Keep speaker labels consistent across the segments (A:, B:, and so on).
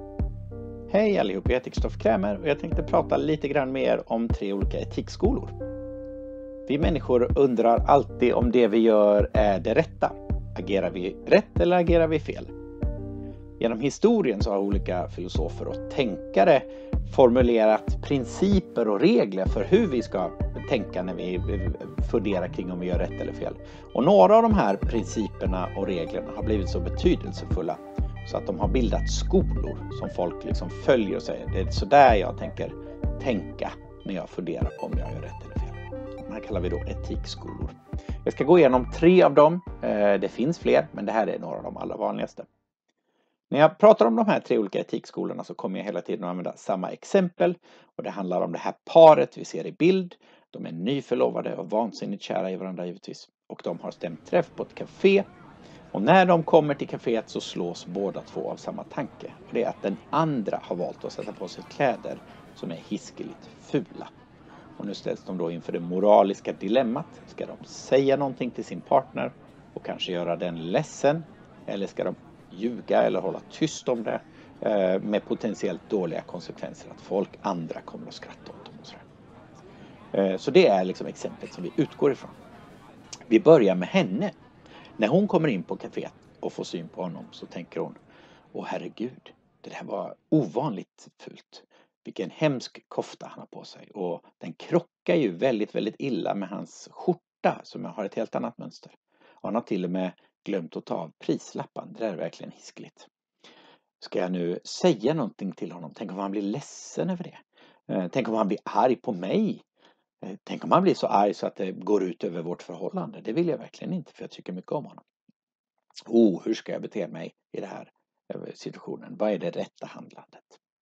A: Hej allihop, jag heter Kristoffer Krämer och jag tänkte prata lite grann mer om 3 olika etikskolor. Vi människor undrar alltid om det vi gör är det rätta. Agerar vi rätt eller agerar vi fel? Genom historien så har olika filosofer och tänkare formulerat principer och regler för hur vi ska tänka när vi funderar kring om vi gör rätt eller fel. Och några av de här principerna och reglerna har blivit så betydelsefulla så att de har bildat skolor som folk liksom följer och säger det är så där jag tänker tänka när jag funderar på om jag gör rätt eller fel. De här kallar vi då etikskolor. Jag ska gå igenom 3 av dem. Det finns fler, men det här är några av de allra vanligaste. När jag pratar om de här 3 olika etikskolorna så kommer jag hela tiden att använda samma exempel. Och det handlar om det här paret vi ser i bild. De är nyförlovade och vansinnigt kära i varandra givetvis. Och de har stämt träff på ett café. Och när de kommer till kaféet så slås båda två av samma tanke. Och det är att den andra har valt att sätta på sig kläder som är hiskeligt fula. Och nu ställs de då inför det moraliska dilemmat. Ska de säga någonting till sin partner och kanske göra den ledsen? Eller ska de ljuga eller hålla tyst om det med potentiellt dåliga konsekvenser att folk andra kommer att skratta åt dem och sådär. Så det är liksom exemplet som vi utgår ifrån. Vi börjar med henne. När hon kommer in på kaféet och får syn på honom så tänker hon: åh herregud, det här var ovanligt fult. Vilken hemsk kofta han har på sig. Och den krockar ju väldigt, väldigt illa med hans skjorta som har ett helt annat mönster. Och han har till och med glömt att ta av prislappen. Det är verkligen hiskligt. Ska jag nu säga någonting till honom? Tänk om han blir ledsen över det. Tänk om han blir arg på mig. Tänk om han blir så arg så att det går ut över vårt förhållande. Det vill jag verkligen inte, för jag tycker mycket om honom. Hur ska jag bete mig i den här situationen? Vad är det rätta handlandet?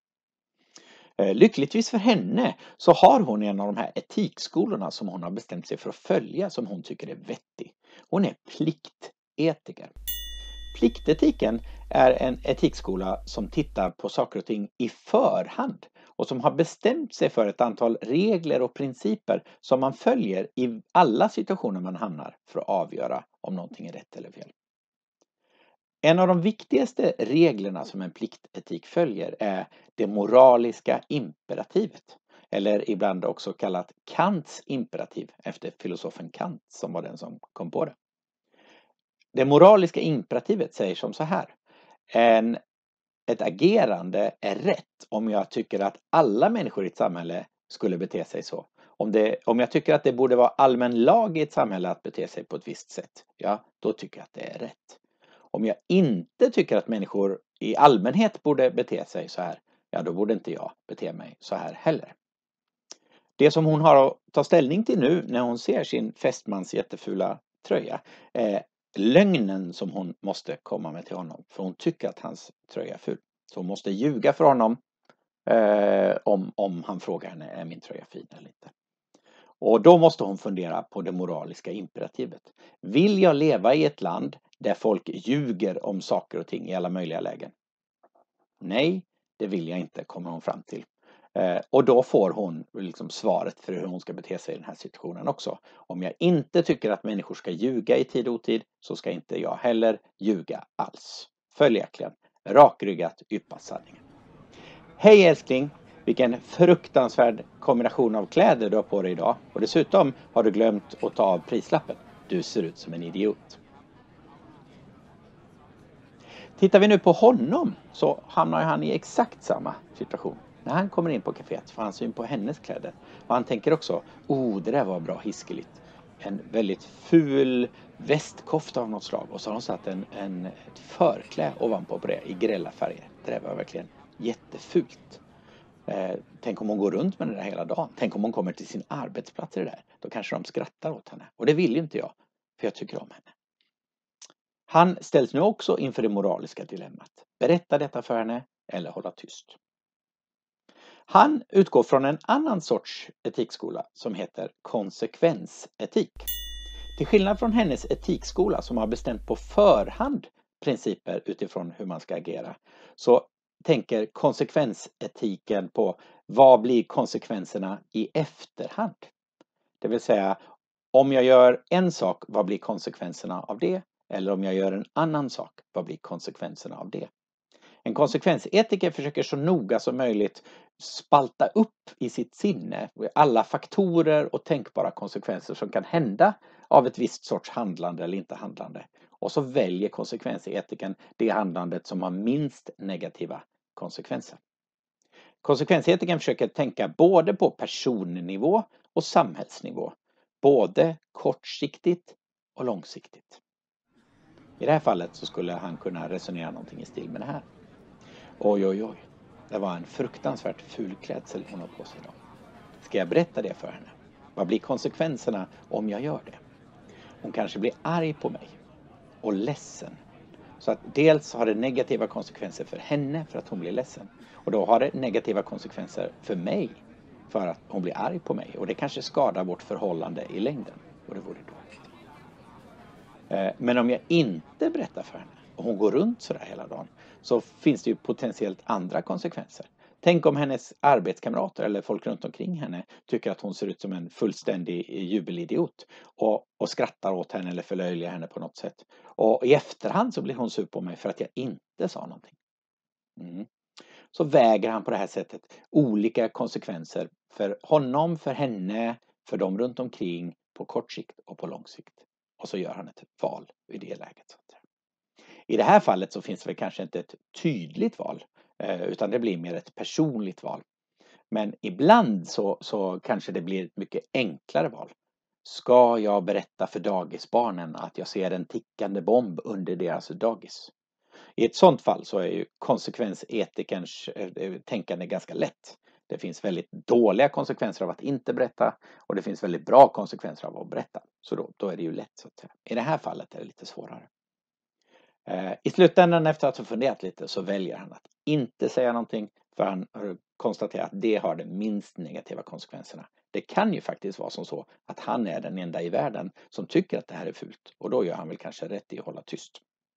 A: Lyckligtvis för henne så har hon en av de här etikskolorna som hon har bestämt sig för att följa, som hon tycker är vettig. Hon är pliktetiker. Pliktetiken är en etikskola som tittar på saker och ting i förhand och som har bestämt sig för ett antal regler och principer som man följer i alla situationer man hamnar för att avgöra om någonting är rätt eller fel. En av de viktigaste reglerna som en pliktetik följer är det moraliska imperativet, eller ibland också kallat Kants imperativ efter filosofen Kant som var den som kom på det. Det moraliska imperativet säger som så här: ett agerande är rätt om jag tycker att alla människor i ett samhälle skulle bete sig så. Om jag tycker att det borde vara allmän lag i ett samhälle att bete sig på ett visst sätt, ja, då tycker jag att det är rätt. Om jag inte tycker att människor i allmänhet borde bete sig så här, ja, då borde inte jag bete mig så här heller. Det som hon har att ta ställning till nu när hon ser sin fästmans jättefula tröja är lögnen som hon måste komma med till honom. För hon tycker att hans tröja är ful. Så hon måste ljuga för honom om han frågar henne: är min tröja fin eller inte? Och då måste hon fundera på det moraliska imperativet. Vill jag leva i ett land där folk ljuger om saker och ting i alla möjliga lägen? Nej, det vill jag inte, kommer hon fram till. Och då får hon liksom svaret för hur hon ska bete sig i den här situationen också. Om jag inte tycker att människor ska ljuga i tid och otid så ska inte jag heller ljuga alls. Följaktligen, rakryggat yppa sanningen. Hej älskling, vilken fruktansvärd kombination av kläder du har på dig idag. Och dessutom har du glömt att ta av prislappen. Du ser ut som en idiot. Tittar vi nu på honom så hamnar han i exakt samma situation. När han kommer in på kaféet får han syn på hennes kläder. Och han tänker också: det där var bra hiskeligt. En väldigt ful västkofta av något slag. Och så har hon satt ett förklä ovanpå på det i grälla färger. Det där var verkligen jättefult. Tänk om hon går runt med det där hela dagen. Tänk om hon kommer till sin arbetsplats i det där. Då kanske de skrattar åt henne. Och det vill ju inte jag, för jag tycker om henne. Han ställs nu också inför det moraliska dilemmat. Berätta detta för henne eller hålla tyst. Han utgår från en annan sorts etikskola som heter konsekvensetik. Till skillnad från hennes etikskola som har bestämt på förhand principer utifrån hur man ska agera, så tänker konsekvensetiken på vad blir konsekvenserna i efterhand. Det vill säga, om jag gör en sak, vad blir konsekvenserna av det? Eller om jag gör en annan sak, vad blir konsekvenserna av det? En konsekvensetiker försöker så noga som möjligt spalta upp i sitt sinne alla faktorer och tänkbara konsekvenser som kan hända av ett visst sorts handlande eller inte handlande. Och så väljer konsekvensetikern det handlandet som har minst negativa konsekvenser. Konsekvensetikern försöker tänka både på personnivå och samhällsnivå, både kortsiktigt och långsiktigt. I det här fallet så skulle han kunna resonera någonting i stil med det här. Oj, oj, oj. Det var en fruktansvärt ful klädsel hon har på sig idag. Ska jag berätta det för henne? Vad blir konsekvenserna om jag gör det? Hon kanske blir arg på mig och ledsen. Så att dels har det negativa konsekvenser för henne för att hon blir ledsen. Och då har det negativa konsekvenser för mig för att hon blir arg på mig. Och det kanske skadar vårt förhållande i längden. Och det vore dåligt. Men om jag inte berättar för henne och hon går runt sådär hela dagen, så finns det ju potentiellt andra konsekvenser. Tänk om hennes arbetskamrater eller folk runt omkring henne tycker att hon ser ut som en fullständig jubelidiot och skrattar åt henne eller förlöjligar henne på något sätt. Och i efterhand så blir hon sur på mig för att jag inte sa någonting. Så väger han på det här sättet olika konsekvenser för honom, för henne, för dem runt omkring på kort sikt och på lång sikt. Och så gör han ett val i det läget. I det här fallet så finns det kanske inte ett tydligt val, utan det blir mer ett personligt val. Men ibland så kanske det blir ett mycket enklare val. Ska jag berätta för dagisbarnen att jag ser en tickande bomb under deras dagis? I ett sådant fall så är ju konsekvensetikerns tänkande ganska lätt. Det finns väldigt dåliga konsekvenser av att inte berätta och det finns väldigt bra konsekvenser av att berätta. Så då är det ju lätt så att säga. I det här fallet är det lite svårare. I slutändan efter att ha funderat lite så väljer han att inte säga någonting för han har konstaterat att det har de minst negativa konsekvenserna. Det kan ju faktiskt vara som så att han är den enda i världen som tycker att det här är fult och då gör han väl kanske rätt i att hålla tyst.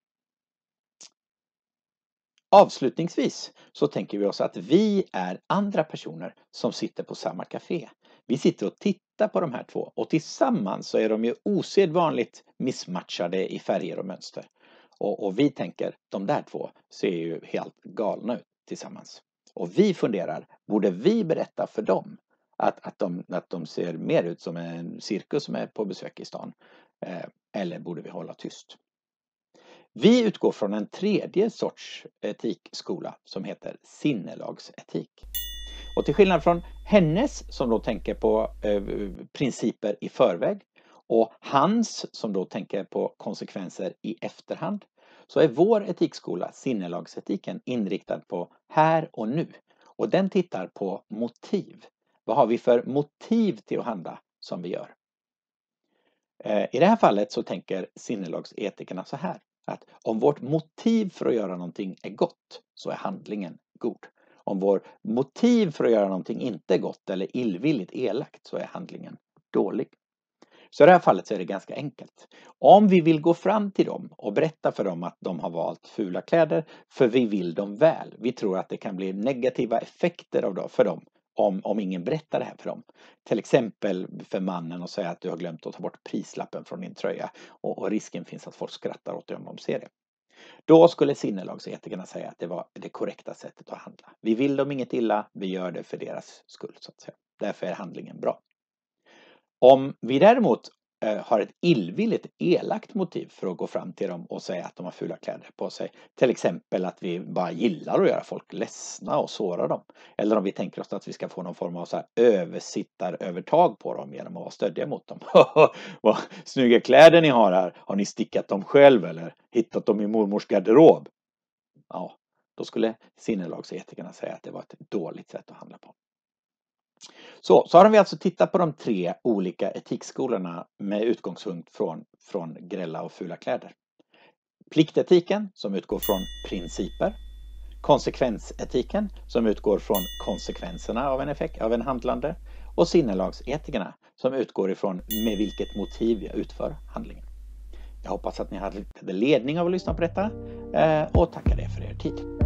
A: Avslutningsvis så tänker vi oss att vi är andra personer som sitter på samma café. Vi sitter och tittar på de här två och tillsammans så är de ju osedvanligt missmatchade i färger och mönster. Och vi tänker, de där två ser ju helt galna ut tillsammans. Och vi funderar, borde vi berätta för dem att de ser mer ut som en cirkus som är på besök i stan? Eller borde vi hålla tyst? Vi utgår från en tredje sorts etikskola som heter sinnelagsetik. Och till skillnad från hennes som då tänker på principer i förväg och hans som då tänker på konsekvenser i efterhand, så är vår etikskola, sinnelagsetiken, inriktad på här och nu. Och den tittar på motiv. Vad har vi för motiv till att handla som vi gör? I det här fallet så tänker sinnelagsetikerna så här. Att om vårt motiv för att göra någonting är gott så är handlingen god. Om vår motiv för att göra någonting inte är gott eller illvilligt elakt så är handlingen dålig. Så i det här fallet så är det ganska enkelt. Om vi vill gå fram till dem och berätta för dem att de har valt fula kläder för vi vill dem väl. Vi tror att det kan bli negativa effekter för dem om ingen berättar det här för dem. Till exempel för mannen och säga att du har glömt att ta bort prislappen från din tröja och risken finns att folk skrattar åt dig om de ser det. Då skulle sinnelagsetikerna säga att det var det korrekta sättet att handla. Vi vill dem inget illa, vi gör det för deras skull så att säga. Därför är handlingen bra. Om vi däremot har ett illvilligt elakt motiv för att gå fram till dem och säga att de har fula kläder på sig. Till exempel att vi bara gillar att göra folk ledsna och såra dem. Eller om vi tänker oss att vi ska få någon form av så här översittarövertag på dem genom att vara stöddiga mot dem. Vad snygga kläder ni har här. Har ni stickat dem själv eller hittat dem i mormors garderob? Ja, då skulle sinnelagsetikerna säga att det var ett dåligt sätt att handla på. Så har vi alltså tittat på de 3 olika etikskolorna med utgångspunkt från grälla och fula kläder. Pliktetiken som utgår från principer. Konsekvensetiken som utgår från konsekvenserna av en handlande. Och sinnelagsetikerna som utgår ifrån med vilket motiv jag utför handlingen. Jag hoppas att ni hade ledning av att lyssna på detta och tackar er för er tid.